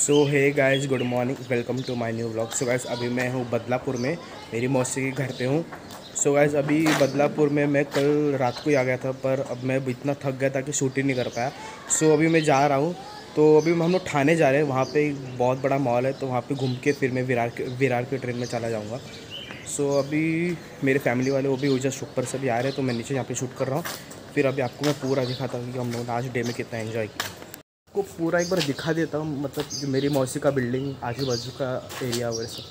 So hey guys, good morning, welcome to my new vlog. So guys, अभी मैं हूँ बदलापुर में, मेरी मौसी के घर पे हूँ। सो गाइस, अभी बदलापुर में मैं कल रात को ही आ गया था, पर अब मैं इतना थक गया था कि शूट ही नहीं कर पाया। सो अभी मैं जा रहा हूँ, तो अभी हम लोग ठाणे जा रहे हैं। वहाँ पे एक बहुत बड़ा मॉल है, तो वहाँ पे घूम के फिर मैं विरार के ट्रेन में चला जाऊँगा। सो अभी मेरे फैमिली वाले वो भी जस्ट ऊपर से भी आ रहे हैं, तो मैं नीचे यहाँ पे शूट कर रहा हूँ। फिर अभी आपको मैं पूरा दिखाता हूँ कि हम लोग आज डे में कितना एंजॉय किया। को पूरा एक बार दिखा देता हूँ, मतलब जो मेरी मौसी का बिल्डिंग, आजू बाजू का एरिया वैसा।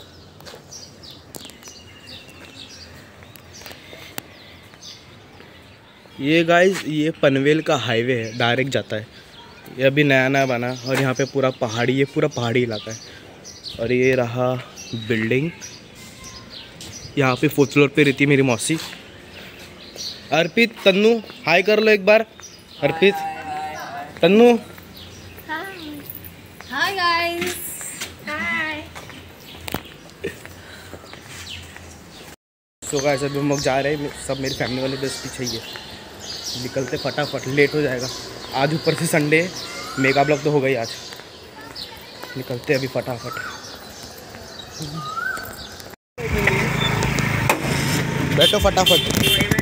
ये गाइस, ये पनवेल का हाईवे है, डायरेक्ट जाता है। ये अभी नया नया बना और यहाँ पे पूरा पहाड़ी, ये पूरा पहाड़ी इलाका है। और ये रहा बिल्डिंग, यहाँ पे 4th फ्लोर पे रहती मेरी मौसी। अर्पित, तन्नू हाय कर लो एक बार। Arpit, Tannu, hi guys. Hi. So guys, अभी हम लोग जा रहे हैं, सब मेरी फैमिली वाले बस पीछे ही है। निकलते फटाफट, लेट हो जाएगा आज, ऊपर से संडे, मेगा ब्लॉग तो हो गई आज। निकलते अभी फटाफट। बैठो फटाफट।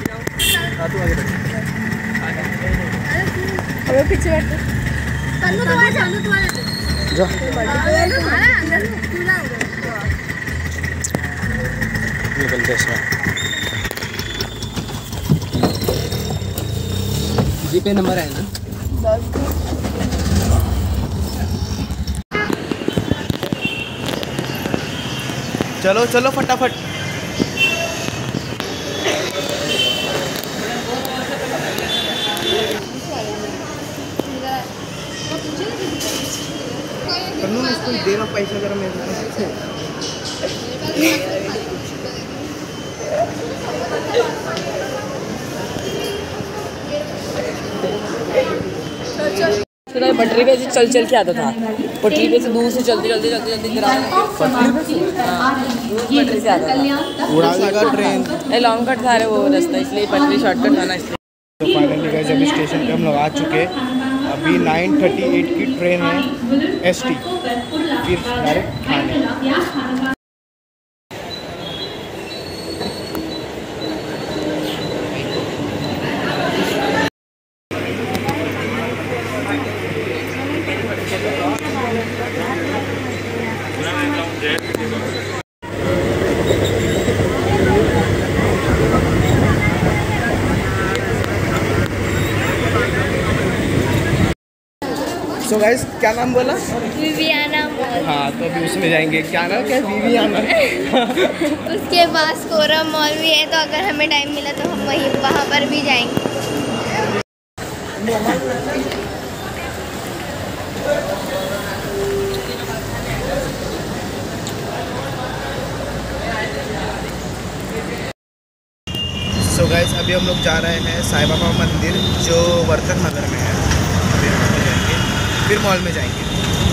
अबे पीछे बैठो। तन्नू तुम्हारे जा। निकलते इसमें। जीपे नंबर है ना? चलो चलो फटाफट। तन्नू ने इसको देना पैसा जरा मेरे से। पटरी पे से चल के आता था, पटरी पे से दूर से चलते पटरी से आता था। उड़ा देगा ट्रेन। लॉन्ग कट था वो रास्ता, इसलिए पटरी शॉर्टकट था ना, इसलिए। तो फाइनली गाइस, अभी स्टेशन पे हम लोग आ चुके हैं। अभी 9:38 की ट्रेन है ST, फिर डायरेक्ट ठाणे। सो गाइस, क्या नाम बोला? Viviana mall. हाँ, तो अभी उसमें जाएंगे। क्या नाम, क्या विवियाना? उसके पास कोरम मॉल भी है, तो अगर हमें टाइम मिला तो हम वहाँ पर भी जाएंगे। सो गाइस, अभी हम लोग जा रहे हैं साईं बाबा मंदिर, जो वर्धन नगर में है। अभी हम वहाँ जाएंगे, फिर मॉल में जाएंगे।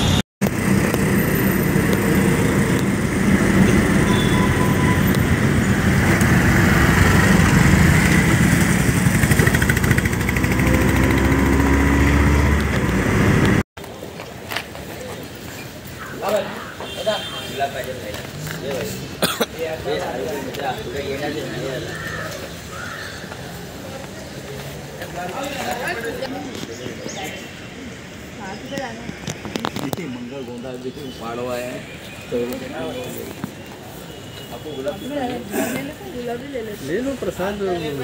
देखिए मंगल गोंदा, देखिए पाड़ो आया है, तो आपको गुलाब ले लो, प्रसाद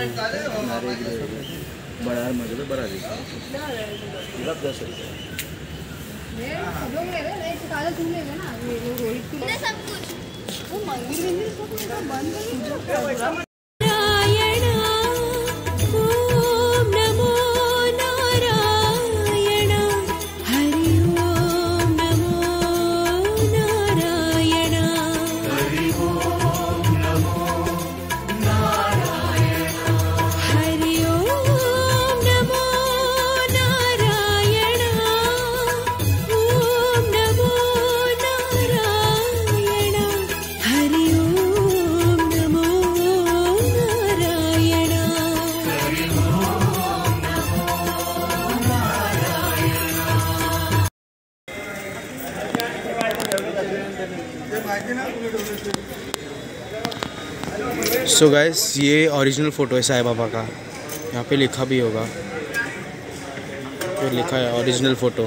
बड़ा मजे बड़ा गुलाब 10 रुपये। सो गाइस ये ओरिजिनल फ़ोटो है साईं बाबा का। यहाँ पे लिखा भी होगा, ये लिखा है original photo.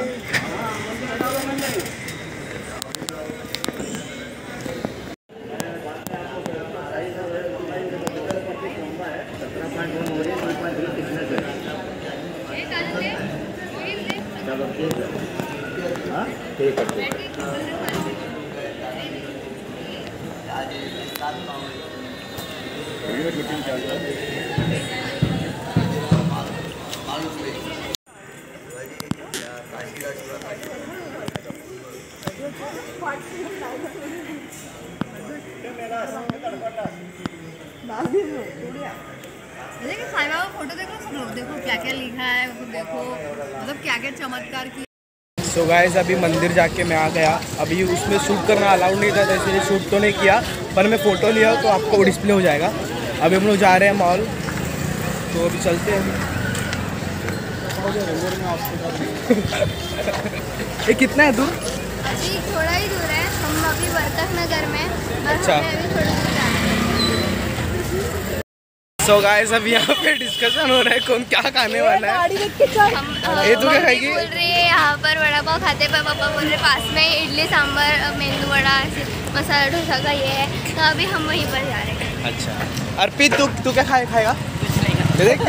Sai Baba photo देखो, सब लोग देखो क्या क्या लिखा है, वो देखो मतलब क्या क्या चमत्कार की। सो गाइस अभी मंदिर जाके मैं आ गया। अभी उसमें शूट करना अलाउड नहीं था, तो इसलिए शूट तो नहीं किया, पर मैं फ़ोटो लिया तो आपको डिस्प्ले हो जाएगा। अभी हम लोग जा रहे हैं मॉल, तो अभी चलते हैं। ये कितना है दूर? अभी थोड़ा ही दूर है, हम अभी वर्तक नगर में। अच्छा। अभी थोड़ा दूर जा रहे हैं। सो गाइस अभी यहाँ पे डिस्कशन हो रहा है कौन क्या खाने वाला है। ये तू क्या खाएगी? बोल रही है यहाँ पर वड़ा पाव खाते, पर पापा बोल रहे पास में इडली सांभर मेंदू वड़ा मसाला डोसा का ये है, तो अभी हम वहीं पर जा रहे हैं। अच्छा अर्पित तू क्या खाएगा? देख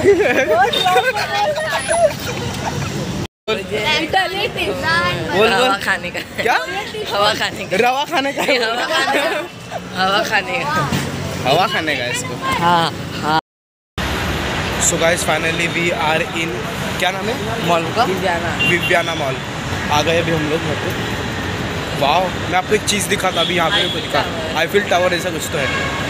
बोल हवा खाने का। क्या? हवा खाने का। रवा खाने का? हवा खाने का। हवा खाने का इसको। हाँ हाँ। So guys finally we are in, क्या नाम है मॉल का? Viviana mall. आ गए अभी हम लोग घर पे। वाह, मैं आपको एक चीज़ दिखा था अभी यहाँ पे कुछ दिखा, आईफिल टावर ऐसा कुछ तो है।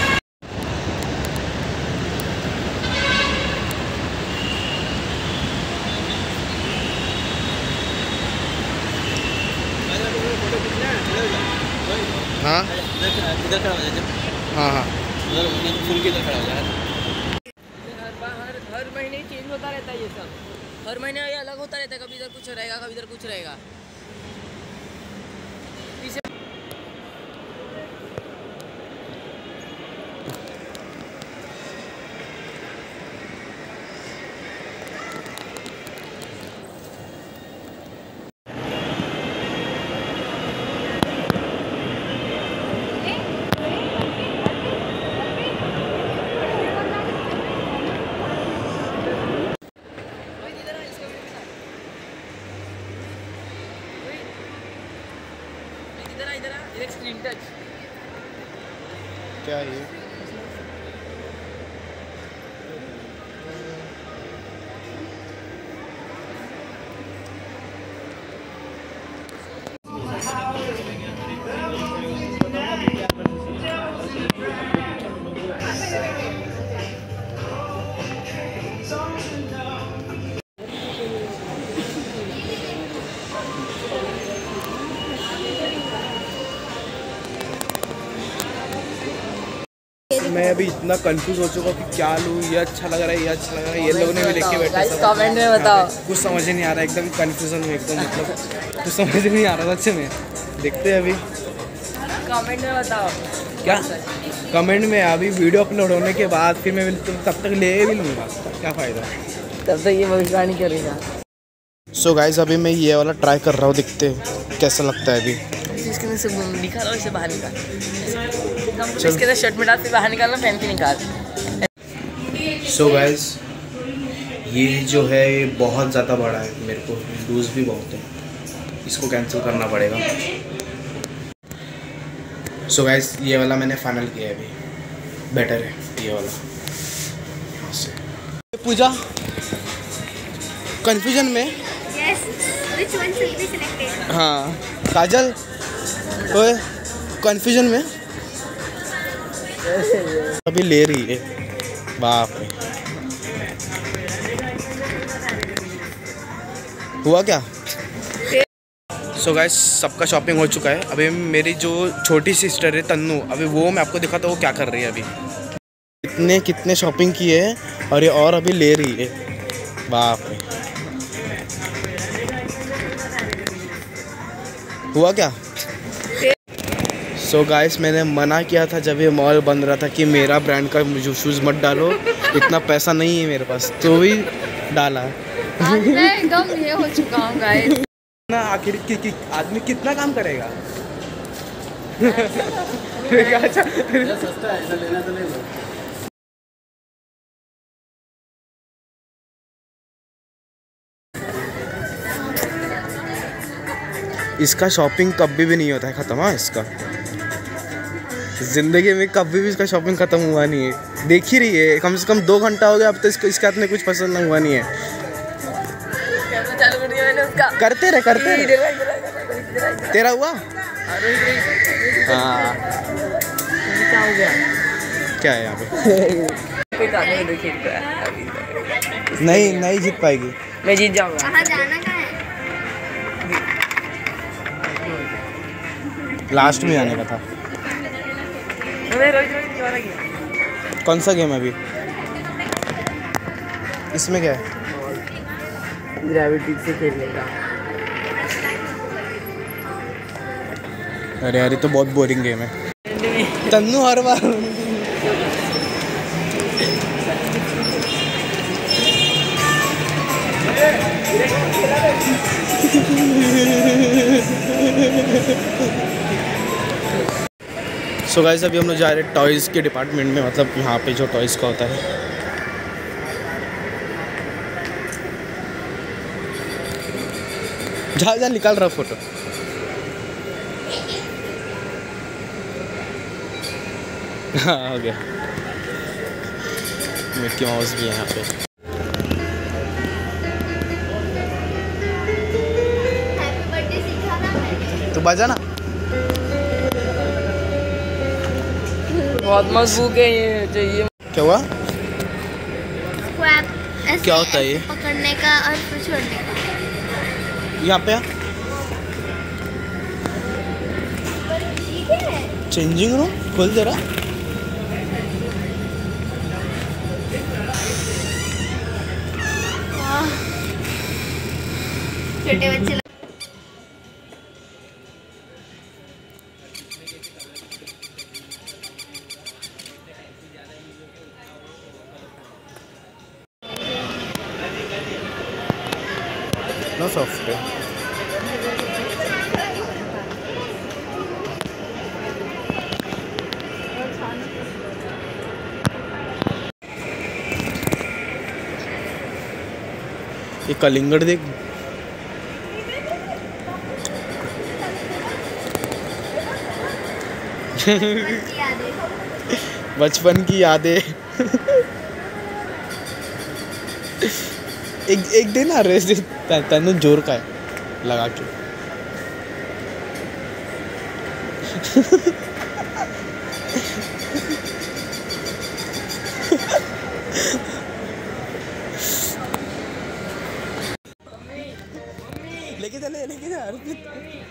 हाँ इधर खड़ा हो जाए। हाँ हाँ फुल के इधर खड़ा हो जाए। हर महीने चेंज होता रहता है ये सब, हर महीने ये अलग होता रहता है, कभी इधर कुछ रहेगा कभी इधर कुछ रहेगा। इधर स्क्रीन टच क्या है ये? मैं अभी इतना कंफ्यूज हो चुका हूँ कि क्या लूँ, ये अच्छा लग रहा है, ये अच्छा लग रहा है, ये लोगों ने भी लेके बैठा है। कमेंट में बताओ। कुछ समझ ही नहीं आ रहा, एकदम कंफ्यूजन में एकदम, मतलब कुछ समझ ही नहीं आ रहा सच में। देखते हैं अभी कमेंट में बताओ क्या कमेंट में। अभी वीडियो अपलोड होने के बाद फिर मैं तब तक ले भी लूँगा, क्या फ़ायदा, तब तक ये भविष्यवाणी करेगा। सो गाइस अभी मैं ये वाला ट्राई कर रहा हूँ, देखते हैं कैसा लगता है। अभी इसके अंदर से निकाल और इसे बाहर निकाल, इसके अंदर शर्ट में डाल फिर बाहर निकालना, पहन के निकाल। सो गाइस ये जो है ये बहुत ज़्यादा बड़ा है, मेरे को लूज़ भी बहुत है, इसको कैंसिल करना पड़ेगा। सो गाइस ये वाला मैंने फाइनल किया है, अभी बेटर है ये वाला। यहाँ से पूजा कन्फ्यूजन में। Yes, which one should be selected? हाँ काजल ओए कन्फ्यूजन में अभी ले रही है, बाप रे। हुआ क्या? सो गाइस सबका शॉपिंग हो चुका है। अभी मेरी जो छोटी सिस्टर है तन्नू, अभी वो मैं आपको दिखाता हूँ वो क्या कर रही है। अभी कितने शॉपिंग किए हैं और ये और अभी ले रही है, बाप रे। हुआ क्या? सो गाइस मैंने मना किया था जब ये मॉल बंद रहा था कि मेरा ब्रांड का शूज़ मत डालो, इतना पैसा नहीं है मेरे पास, तो भी डाला है। आज मैं एकदम ये हो चुका हूँ गाइस ना आखिर आदमी कितना काम करेगा। अच्छा सस्ता है, ऐसा लेना तो ले लो। इसका शॉपिंग कभी भी नहीं होता है ख़त्म। हाँ, इसका ज़िंदगी में कभी भी इसका शॉपिंग ख़त्म हुआ नहीं है। देख ही रही है, कम से कम 2 घंटा हो गया अब तो इसको, इसके हाथ में कुछ पसंद नहीं हुआ नहीं है। चालू कर दिया मैंने उसका। करते रहे। तेरा हुआ? हाँ, क्या हो गया? क्या है यहाँ पे? नहीं जीत पाएगी। मैं जीत जाऊंगा। कहाँ जाना कहाँ है? लास्ट में आने का था। कौन सा गेम है अभी इसमें? क्या है? ग्रेविटी से खेलने का। अरे यार ये तो बहुत बोरिंग गेम है। तन्नू हर बार सो गाइस अभी हम लोग जा रहे हैं टॉयज़ के डिपार्टमेंट में, मतलब यहाँ पे जो टॉयज़ का होता है। जा निकाल रहा फोटो। हाँ हो गया। मिक्की माउस भी है यहाँ पे। हैप्पी बर्थडे सीखा ना मैंने। तो बजा ना। बहुत मजबूत है ये चाहिए। क्या हुआ? क्रैप ऐसे क्या होता है ये? पकड़ने का और फिर छोड़ने का। यहाँ पे ठीक है। चेंजिंग रूम खोल दे रहा। छोटे बच्चे नो सॉफ्टवेयर। ये कलिंगड़ देख। बचपन की यादें। एक दिन आ रहे तनु जोर का है लगा के। लेके जा अर्पित।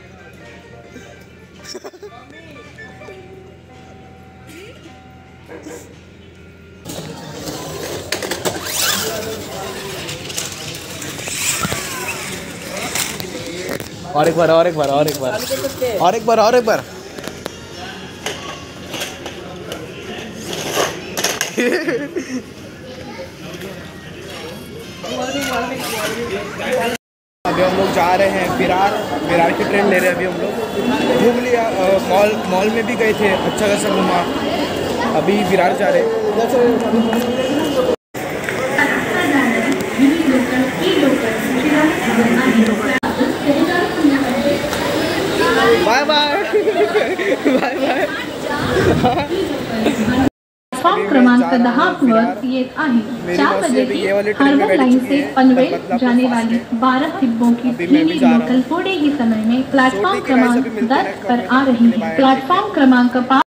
और एक बार अभी हम लोग जा रहे हैं विरार की ट्रेन ले रहे हैं। अभी हम लोग घूम लिया, मॉल में भी गए थे, अच्छा खासा घूमा। अभी विरार जा रहे हैं। Bye bye. प्लॅटफॉर्म क्रमांक 10 वर येत आहे। 4 बजे की हार्बर लाइन से पनवेल जाने वाली 12 डिब्बों की धीमी लोकल थोड़े ही समय में प्लेटफॉर्म क्रमांक 10 पर आ रही है। प्लेटफॉर्म क्रमांक 5